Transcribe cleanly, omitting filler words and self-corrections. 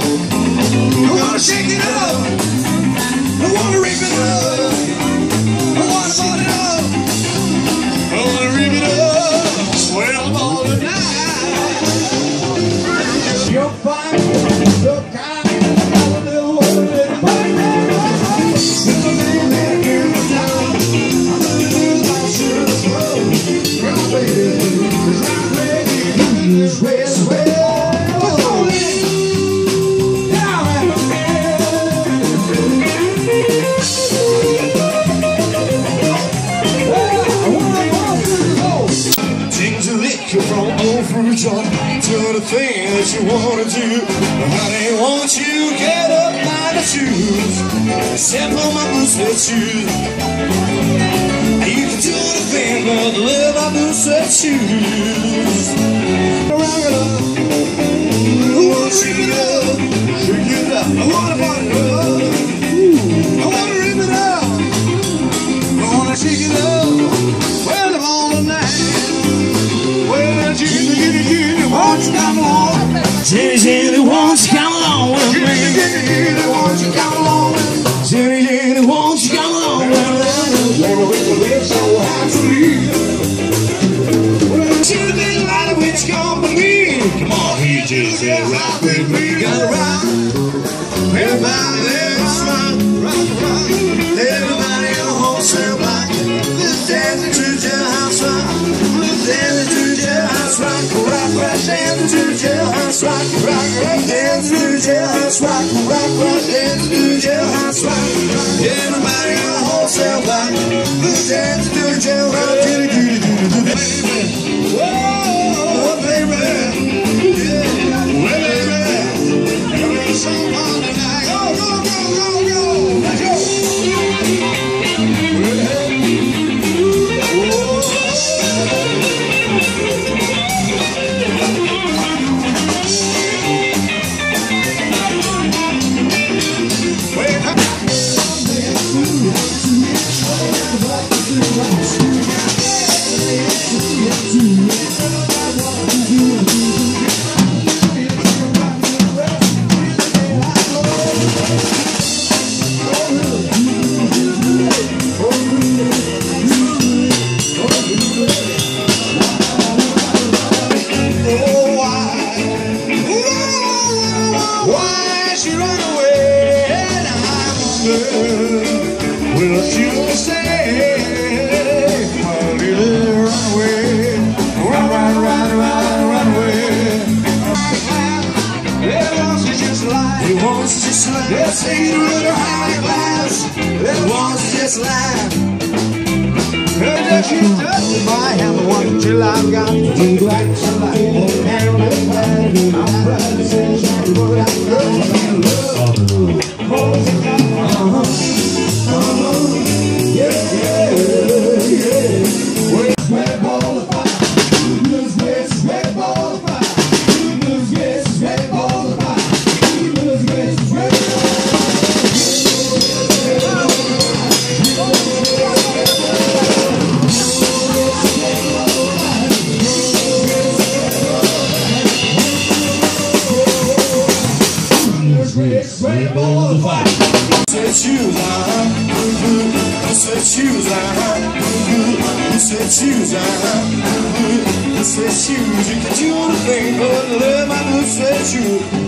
I wanna shake it up. I wanna rip it up. I wanna ball it up. I wanna rip it up. Well, I'm all tonight. You're fine. You're kind. I'm a little worried. Still a man in the town. I'm a little like Shirley's Road. Round baby. Round baby. This way as well. From old fruit jar to the thing that you wanna do. Honey, won't you get up my shoes? Step on my blue sweat shoes. You can do the thing, but live my blue sweat shoes. Rock it up. I wanna shake it up. Shake it up. I wanna party it up. I wanna rip it up. I wanna shake it up. Well, I'm all night. Jimmy, won't you come along? Jimmy, won't you come along with me? Jimmy, won't you come along with me? Jimmy, won't you come along with me? Wanna wake the way so hard to leave. Jimmy, been lighter with your company. Come on, he just said, rock with me. Gotta rock. Everybody let's rock. Rock. Everybody in the wholesale block. Let's dance to jailhouse rock. Let's dance to jailhouse rock. Rock, dance to jailhouse rock. Rock, dance to jailhouse rock. Rock, dance to jailhouse rock. Everybody in the wholesale block. Let's dance to jailhouse rock. Baby, whoa, baby, yeah, baby, you're so fun tonight. Go, go, go, go, go, let's go. Why she run away and I'm will she stay? My little run away, run away. It wants to just lie. It wants to just lie. Let's say you with her high glass. It wants to just lie. And if she doesn't buy him the one till I've got to do like somebody. I'm proud to say she's what I love. Red ball of fire. Lose this red ball of fire. Lose this red ball of fire. Lose this red ball of fire. Red ball of fire. Said shoes, said shoes, said shoes, said shoes. You can do anything but love my blue suede shoes.